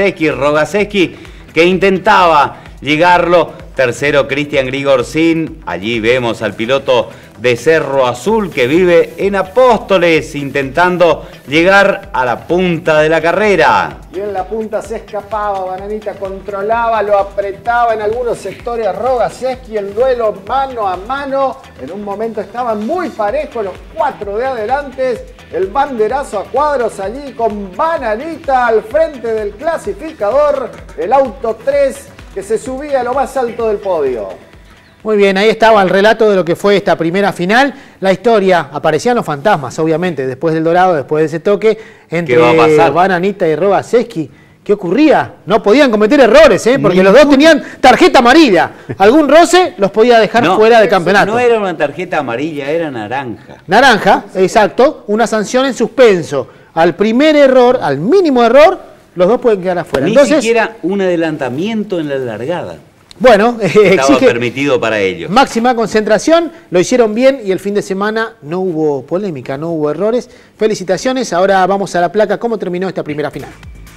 Rogaseski que intentaba llegarlo. Tercero, Cristian Grigorcín. Allí vemos al piloto de Cerro Azul que vive en Apóstoles intentando llegar a la punta de la carrera. Y en la punta se escapaba, Bananita controlaba, lo apretaba en algunos sectores Rogaseski, el duelo mano a mano. En un momento estaban muy parejos los cuatro de adelante. El banderazo a cuadros allí con Bananita al frente del clasificador. El auto 3 que se subía a lo más alto del podio. Muy bien, ahí estaba el relato de lo que fue esta primera final. La historia, aparecían los fantasmas, obviamente, después del Dorado, después de ese toque entre Bananita y Rogaseski. ¿Qué ocurría? No podían cometer errores, porque los dos tenían tarjeta amarilla. Algún roce los podía dejar fuera del campeonato. No era una tarjeta amarilla, era naranja. Naranja, exacto, una sanción en suspenso. Al primer error, al mínimo error, los dos pueden quedar afuera. Ni siquiera un adelantamiento en la largada. Bueno, estaba permitido para ellos. Máxima concentración, lo hicieron bien y el fin de semana no hubo polémica, no hubo errores. Felicitaciones, ahora vamos a la placa. ¿Cómo terminó esta primera final?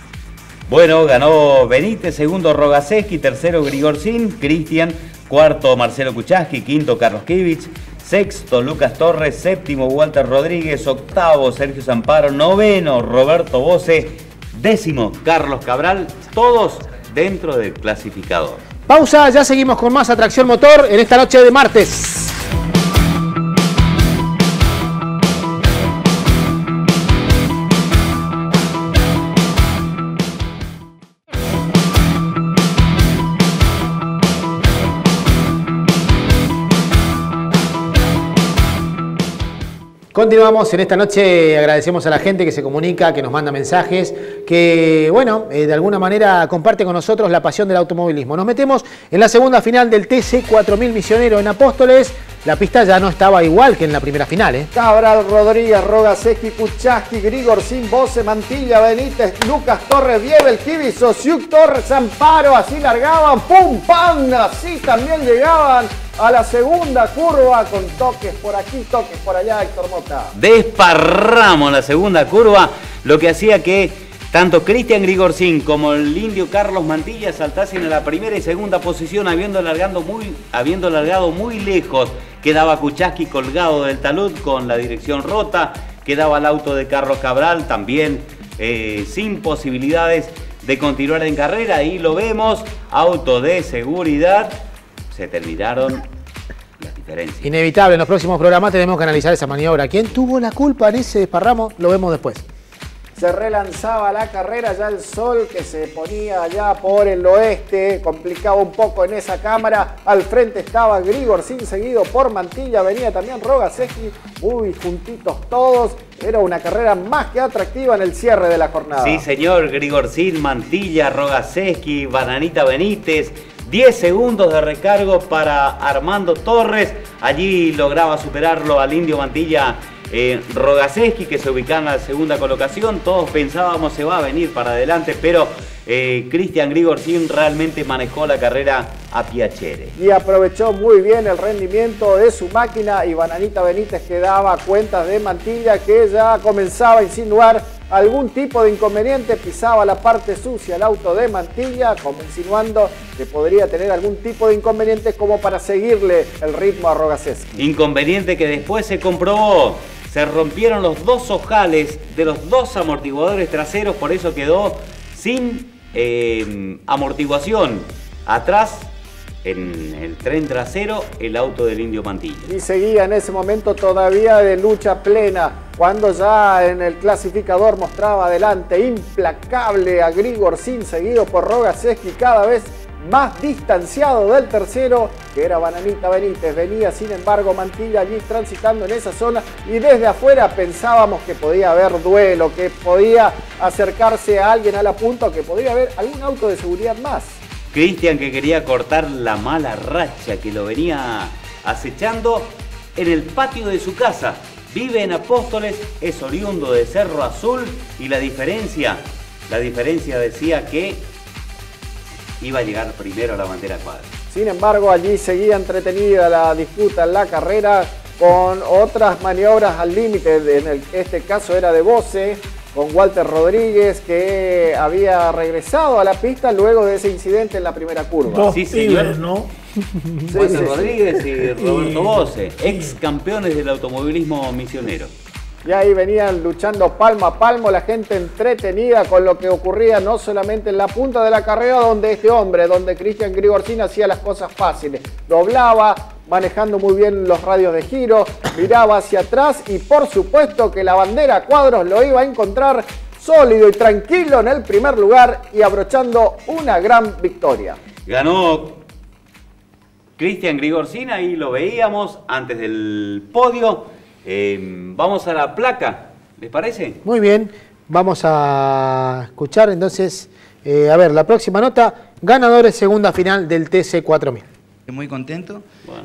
Bueno, ganó Benítez, segundo Rogaseski, tercero Grigorcín, Cristian, cuarto Marcelo Kuchaski, quinto Carlos Kivitz, sexto Lucas Torres, séptimo Walter Rodríguez, octavo Sergio Zamparo, noveno Roberto Bose, décimo Carlos Cabral, todos dentro del clasificador. Pausa, ya seguimos con más Atracción Motor en esta noche de martes. Continuamos en esta noche, agradecemos a la gente que se comunica, que nos manda mensajes, que, bueno, de alguna manera comparte con nosotros la pasión del automovilismo. Nos metemos en la segunda final del TC 4000 Misionero en Apóstoles. La pista ya no estaba igual que en la primera final, Cabral, Rodríguez, Rogaseski, Kuchaski, Grigorcín, Bose, Mantilla, Benítez, Lucas Torres, Viebel, Kivitz, Sosiuk, Torres, Zamparo, así largaban, pum, pam, así también llegaban a la segunda curva con toques por aquí, toques por allá, Héctor Mota. Desparramos la segunda curva, lo que hacía que tanto Cristian Grigorcín como el Indio Carlos Mantilla saltasen a la primera y segunda posición, habiendo largado muy lejos. Quedaba Kuchaski colgado del talud con la dirección rota, quedaba el auto de Carlos Cabral también sin posibilidades de continuar en carrera. Ahí lo vemos, auto de seguridad. Se terminaron las diferencias. diferencia. Inevitable, en los próximos programas tenemos que analizar esa maniobra. ¿Quién tuvo la culpa en ese desparramo? Lo vemos después. Se relanzaba la carrera, ya el sol que se ponía allá por el oeste complicaba un poco en esa cámara. Al frente estaba Grigorcín, seguido por Mantilla, venía también Rogaseski, muy juntitos todos. Era una carrera más que atractiva en el cierre de la jornada. Sí, señor, Grigorcín, Mantilla, Rogaseski, Bananita Benítez. 10 segundos de recargo para Armando Torres. Allí lograba superarlo al Indio Mantilla. Rogaseski, que se ubicaba en la segunda colocación. Todos pensábamos se va a venir para adelante, pero Cristian Grigorcín realmente manejó la carrera a Piacere. Y aprovechó muy bien el rendimiento de su máquina, y Bananita Benítez que daba cuentas de Mantilla, que ya comenzaba a insinuar algún tipo de inconveniente, pisaba la parte sucia el auto de Mantilla, como insinuando que podría tener algún tipo de inconveniente como para seguirle el ritmo a Rogaseski. Inconveniente que después se comprobó. Se rompieron los dos ojales de los dos amortiguadores traseros, por eso quedó sin amortiguación. Atrás, en el tren trasero, el auto del Indio Mantilla. Y seguía en ese momento todavía de lucha plena, cuando ya en el clasificador mostraba adelante implacable a Grigorcín, seguido por Rogaseski, cada vez más distanciado del tercero, que era Bananita Benítez. Venía sin embargo Mantilla allí transitando en esa zona, y desde afuera pensábamos que podía haber duelo, que podía acercarse a alguien a la punta, que podría haber algún auto de seguridad más. Cristian, que quería cortar la mala racha que lo venía acechando en el patio de su casa. Vive en Apóstoles, es oriundo de Cerro Azul, y la diferencia decía que iba a llegar primero a la bandera cuadra. Sin embargo, allí seguía entretenida la disputa en la carrera, con otras maniobras al límite. En este caso era de Bosse, con Walter Rodríguez, que había regresado a la pista luego de ese incidente en la primera curva. Sí, señor, ¿no? Walter Rodríguez y Roberto Bosse, ex campeones del automovilismo misionero. Y ahí venían luchando palmo a palmo, la gente entretenida con lo que ocurría no solamente en la punta de la carrera, donde donde Cristian Grigorcín hacía las cosas fáciles. Doblaba, manejando muy bien los radios de giro, miraba hacia atrás, y por supuesto que la bandera a cuadros lo iba a encontrar sólido y tranquilo en el primer lugar, y abrochando una gran victoria. Ganó Cristian Grigorcín, ahí lo veíamos antes del podio. Vamos a la placa, ¿les parece? Muy bien, vamos a escuchar entonces, a ver, la próxima nota, ganadores segunda final del TC 4000. Muy contento, bueno.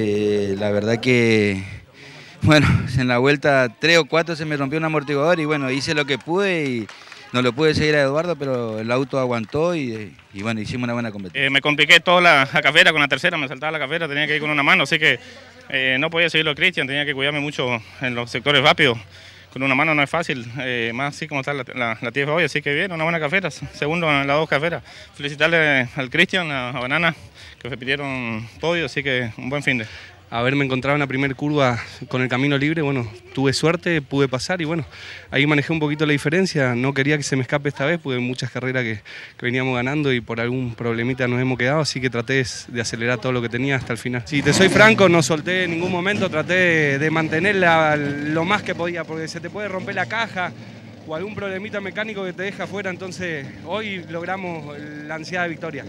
La verdad que, bueno, en la vuelta 3 o 4 se me rompió un amortiguador, y bueno, hice lo que pude y no lo pude seguir a Eduardo, pero el auto aguantó y bueno, hicimos una buena competencia. Me compliqué toda la carrera con la tercera, me saltaba la carrera, tenía que ir con una mano, así que no podía seguirlo a Cristian, tenía que cuidarme mucho en los sectores rápidos. Con una mano no es fácil, más así como está la tierra hoy, así que bien, una buena carrera, segundo en las 2 carreras. Felicitarle al Cristian, a Banana, que repitieron podio, así que un buen fin de. Haberme encontrado en la primera curva con el camino libre, bueno, tuve suerte, pude pasar y bueno, ahí manejé un poquito la diferencia. No quería que se me escape esta vez, porque muchas carreras que veníamos ganando y por algún problemita nos hemos quedado, así que traté de acelerar todo lo que tenía hasta el final. Si te soy franco, no solté en ningún momento, traté de mantenerla lo más que podía, porque se te puede romper la caja o algún problemita mecánico que te deja afuera, entonces hoy logramos la ansiada victoria.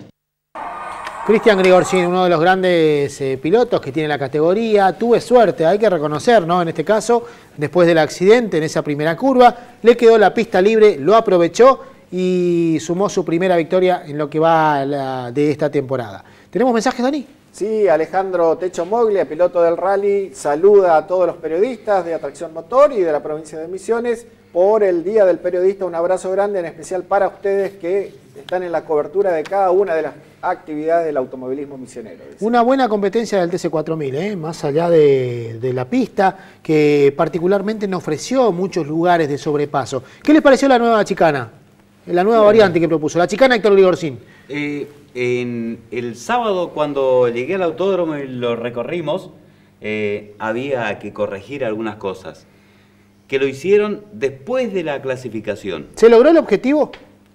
Cristian Grigorcín, uno de los grandes pilotos que tiene la categoría. Tuve suerte, hay que reconocer, ¿no? En este caso, después del accidente en esa primera curva, le quedó la pista libre, lo aprovechó y sumó su primera victoria en lo que va de esta temporada. ¿Tenemos mensajes, Dani? Sí, Alejandro Techo Moglia, piloto del rally, saluda a todos los periodistas de Atracción Motor y de la provincia de Misiones por el Día del Periodista. Un abrazo grande, en especial para ustedes que están en la cobertura de cada una de las actividades del automovilismo misionero. Una buena competencia del TC 4000, más allá de la pista, que particularmente nos ofreció muchos lugares de sobrepaso. ¿Qué les pareció la nueva chicana? La nueva variante que propuso, la chicana Héctor Grigorcín. En el sábado, cuando llegué al autódromo y lo recorrimos, había que corregir algunas cosas, que lo hicieron después de la clasificación. ¿Se logró el objetivo?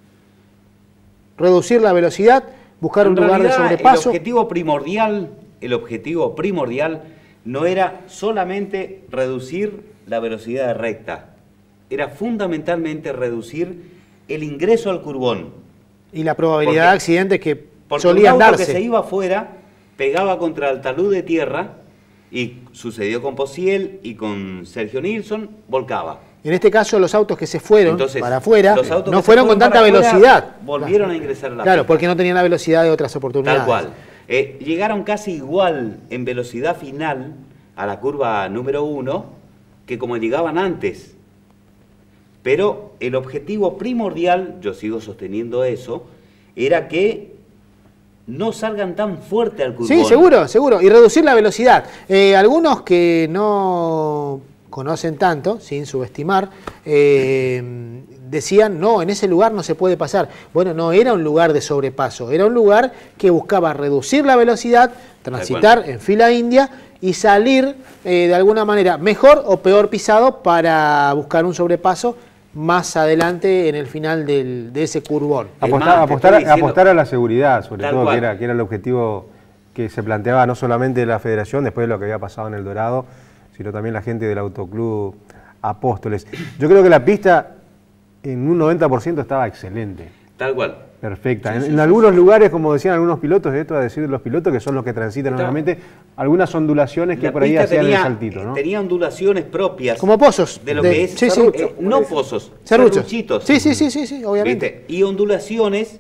Reducir la velocidad, buscar un lugar de sobrepaso. El objetivo primordial no era solamente reducir la velocidad de recta, era fundamentalmente reducir el ingreso al curbón. Y la probabilidad de accidentes que Porque solían un auto darse. que se iba afuera, pegaba contra el talud de tierra, y sucedió con Posiel y con Sergio Nilsson, volcaba. En este caso, los autos que se fueron Entonces, para afuera los autos no que se fueron con tanta para afuera velocidad. volvieron a ingresar a la Claro, pista. porque no tenían la velocidad de otras oportunidades. Tal cual. Llegaron casi igual en velocidad final a la curva número 1 que como llegaban antes. Pero el objetivo primordial, yo sigo sosteniendo eso, era que no salgan tan fuerte al curvón. Sí, seguro, seguro. Y reducir la velocidad. Algunos que no conocen tanto, sin subestimar, decían, no, en ese lugar no se puede pasar. Bueno, no era un lugar de sobrepaso, era un lugar que buscaba reducir la velocidad, transitar en fila india y salir de alguna manera mejor o peor pisado para buscar un sobrepaso más adelante en el final de ese curvón. Apostar a la seguridad, sobre Tal todo, cual. que era el objetivo que se planteaba no solamente la federación, después de lo que había pasado en El Dorado, sino también la gente del Autoclub Apóstoles. Yo creo que la pista en un 90% estaba excelente. Tal cual. Perfecta. En algunos lugares, como decían algunos pilotos, esto a decir los pilotos que son los que transitan Claro. normalmente, algunas ondulaciones que La por ahí pista hacían el tenía, saltito, ¿no? tenía ondulaciones propias. Como pozos. De lo que es. Sí, sí. No pozos. Serruchos. Serruchitos. Sí, sí, sí, sí, sí, obviamente. ¿Viste? Y ondulaciones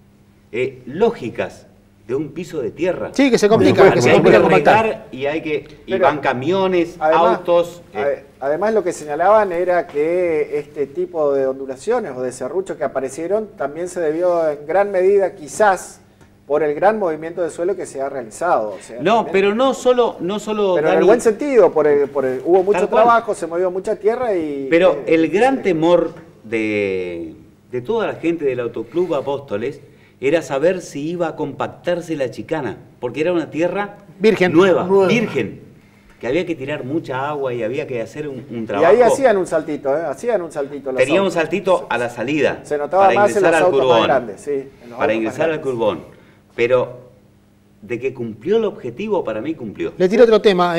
lógicas de un piso de tierra. Sí, que se complica, que se hay complica que compactar. regar y Pero, van camiones, además, autos. Además, lo que señalaban era que este tipo de ondulaciones o de serruchos que aparecieron también se debió en gran medida quizás por el gran movimiento de suelo que se ha realizado. O sea, No, también- pero no solo pero en Dani, el buen sentido, hubo mucho Tal cual. trabajo, se movió mucha tierra y... Pero el gran temor de toda la gente del Autoclub Apóstoles era saber si iba a compactarse la chicana, porque era una tierra virgen, nueva, virgen, que había que tirar mucha agua y había que hacer un Y trabajo. ahí hacían un saltito, hacían un saltito. los Tenía un autos. saltito a la salida Se notaba para más en ingresar los al autos más curbón. grandes, sí, en los Para autos más ingresar al grandes. curbón. Pero de que cumplió el objetivo, para mí cumplió. Le tiro otro tema,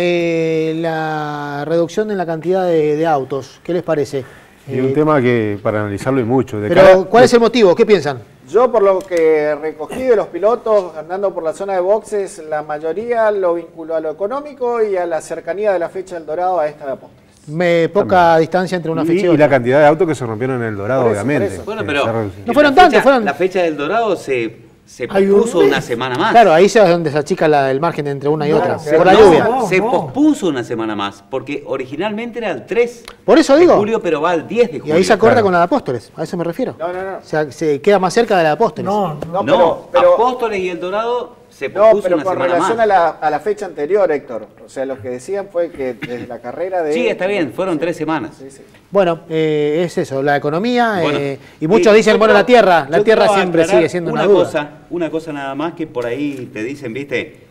la reducción en la cantidad de autos, ¿qué les parece? Y un tema que para analizarlo y mucho. Pero, ¿cuál es el motivo? ¿Qué piensan? Yo, por lo que recogí de los pilotos andando por la zona de boxes, la mayoría lo vinculó a lo económico y a la cercanía de la fecha del Dorado a esta de Apóstoles. Poca distancia entre una fecha y Y otra. la cantidad de autos que se rompieron en El Dorado, Por eso, obviamente. por eso. Bueno, que pero se ha reducido. No fueron la tantos, fecha- fueron- La fecha del Dorado se Hay un pospuso mes. una semana más. Claro, ahí es donde se achica el margen entre una y otra, Se- por la no, lluvia. se pospuso una semana más, porque originalmente era el 3 Por eso de digo. julio, pero va al 10 de Y julio. ahí se acorda con la de Apóstoles, a eso me refiero. No. O sea, se queda más cerca de la de Apóstoles. No, Apóstoles y El Dorado se No, pospuso pero una con semana relación más. a la fecha anterior, Héctor. O sea, lo que decían fue que desde la carrera de... Sí, está bien, fueron 3 semanas. Bueno, es eso, la economía, Bueno, y muchos dicen, yo bueno, creo- la tierra yo siempre quiero aclarar sigue siendo una duda. Una cosa nada más que por ahí te dicen, viste,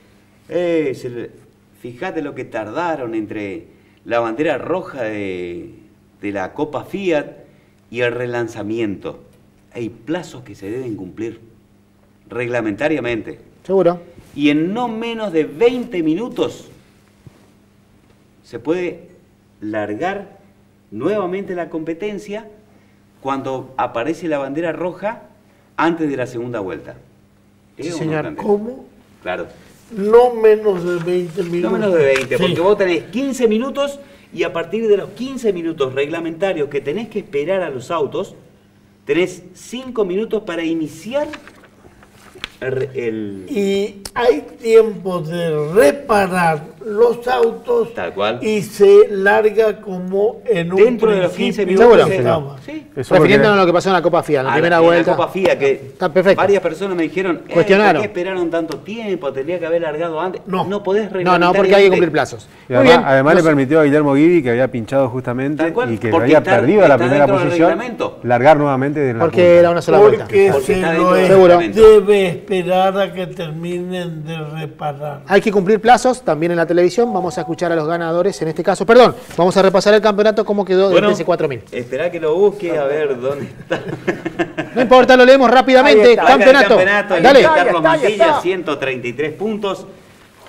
fíjate lo que tardaron entre la bandera roja de la Copa Fiat y el relanzamiento. Hay plazos que se deben cumplir reglamentariamente. Seguro. Y en no menos de 20 minutos se puede largar nuevamente la competencia cuando aparece la bandera roja antes de la segunda vuelta. Sí, ¿Es o no, señor. Cande? ¿Cómo? Claro. No menos de 20 minutos. No menos de 20, Sí. porque vos tenés 15 minutos y a partir de los 15 minutos reglamentarios que tenés que esperar a los autos, tenés 5 minutos para iniciar el... Y hay tiempo de reparar los autos Tal cual. y se larga como en un Dentro de los 15 principio minutos. estaba. Sí. Refiriéndonos a lo que pasó en la Copa FIA, en la primera en vuelta. La Copa FIA, que Está perfecto. varias personas me dijeron, Cuestionaron. ¿por qué esperaron tanto tiempo? Tendría que haber largado antes. No podés No, porque hay que cumplir plazos. Y Muy además, bien. además le Nos- permitió a Guillermo Guivi, que había pinchado justamente Tal cual, y que porque había está- perdido la está primera dentro del posición, reglamento. largar nuevamente de la Porque punta. era una sola vuelta. Porque Porque se está lo dentro del Seguro. debe esperar a que terminen de reparar. Hay que cumplir plazos también en la televisión. Vamos a escuchar a los ganadores en este caso. Perdón, vamos a repasar el campeonato, cómo quedó del Bueno, TC4000. esperá que lo busque a ver dónde está. No importa, lo leemos rápidamente. Acá el Campeonato. campeonato, Dale. Carlos Mantilla, 133 puntos.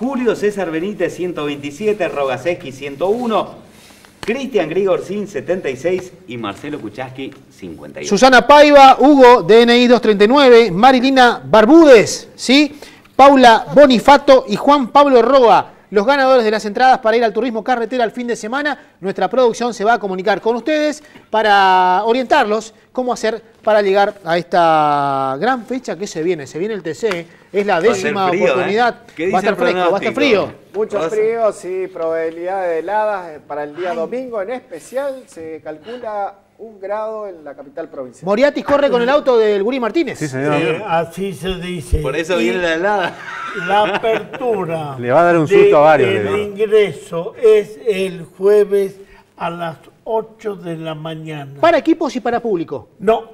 Julio César Benítez 127, Rogaseski 101, Cristian Grigorcín 76 y Marcelo Kuchaski 58. Susana Paiva, Hugo, DNI 239, Marilina Barbudes, ¿sí? Paula Bonifato y Juan Pablo Roa, los ganadores de las entradas para ir al turismo carretera el fin de semana. Nuestra producción se va a comunicar con ustedes para orientarlos cómo hacer para llegar a esta gran fecha que se viene. Se viene el TC, es la 10ª oportunidad. Va a estar fresco, va a estar frío. Mucho frío, sí, probabilidad de heladas para el día domingo. En especial se calcula 1 grado en la capital provincial. Moriatis corre con el auto del Guri Martínez. Sí, señor. Así se dice. Por eso viene la helada. La apertura. Le va a dar un susto a varios. El ingreso es el jueves a las 8 de la mañana. ¿Para equipos y para público? No,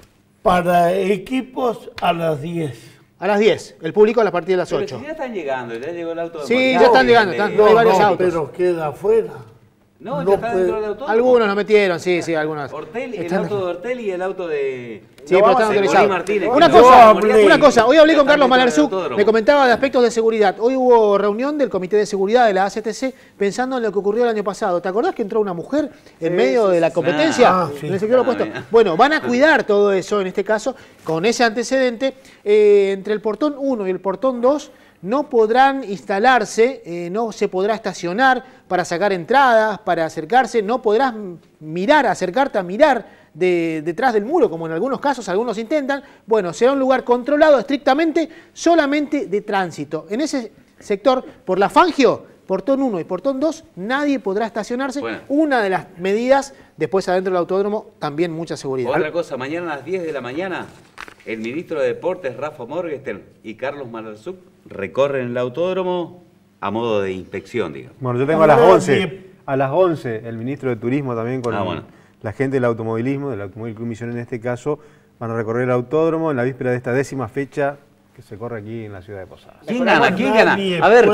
para equipos a las 10. A las 10, el público a partir de las 8. Pero si ya están llegando, ya llegó el auto de Sí, Moriatis. ya están llegando, hay varios autos. Pero queda afuera. No, ya está dentro del autódromo. Algunos lo metieron, sí, algunos. Ortelli, el auto de Ortelli y el auto de... Sí, pero están autorizados. Martínez. Una cosa, hoy hablé con Carlos Malarzuc, me comentaba de aspectos de seguridad. Hoy hubo reunión del Comité de Seguridad de la ACTC pensando en lo que ocurrió el año pasado. ¿Te acordás que entró una mujer en medio de la competencia? En el sector opuesto. Bueno, van a cuidar todo eso, en este caso, con ese antecedente. Entre el portón 1 y el portón 2 no podrán instalarse, no se podrá estacionar para sacar entradas, para acercarse, no podrás acercarte a mirar detrás del muro, como en algunos casos algunos intentan. Bueno, será un lugar controlado estrictamente, solamente de tránsito. En ese sector, por la Fangio, portón 1 y portón 2, nadie podrá estacionarse. Bueno. Una de las medidas, después adentro del autódromo, también mucha seguridad. Otra cosa, mañana a las 10 de la mañana, el ministro de Deportes, Rafa Morgenstern, y Carlos Malarzuc recorren el autódromo a modo de inspección, digamos. Bueno, yo tengo a las 11. A las 11, el ministro de Turismo también con la gente del automovilismo, del Automóvil Club Misionero en este caso, van a recorrer el autódromo en la víspera de esta 10ª fecha que se corre aquí en la ciudad de Posadas. ¿Quién gana? ¿Quién gana? A ver,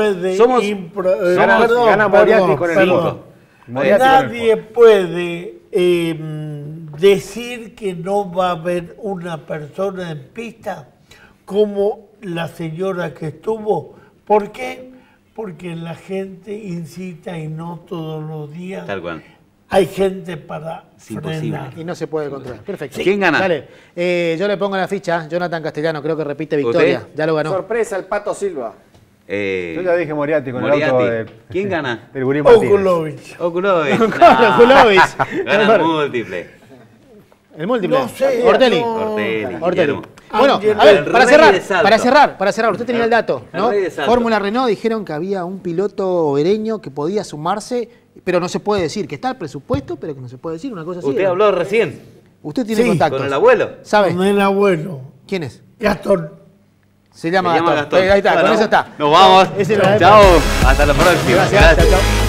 gana Moriatis con el 5. Nadie puede decir que no va a haber una persona en pista como la señora que estuvo. ¿Por qué? Porque la gente incita y no todos los días. Tal cual. Hay gente para frenar. Y no se puede controlar. Perfecto. Sí. ¿Quién gana? Dale. Yo le pongo la ficha. Jonathan Castellano, creo que repite victoria. ¿Usted? Ya lo ganó. Sorpresa, el Pato Silva. Yo ya dije Moriatis con el auto de... ¿Quién gana? El Guri Martínez. Okulovich. Okulovich. Gana múltiple. El múltiple. No sé. Ortelli. Ortelli. Bueno, a ver, para cerrar, usted tenía el dato, ¿no? Fórmula Renault dijeron que había un piloto obereño que podía sumarse, pero no se puede decir, que está el presupuesto, pero que no se puede decir, una cosa así. Usted habló recién. Usted tiene contactos. ¿Con el abuelo? ¿Sabe? Con el abuelo. ¿Quién es? Gastón. Se llama Gastón. Ahí está, bueno, con eso está. Nos vamos. Ese Chao. Hasta la próxima. Gracias. Chao.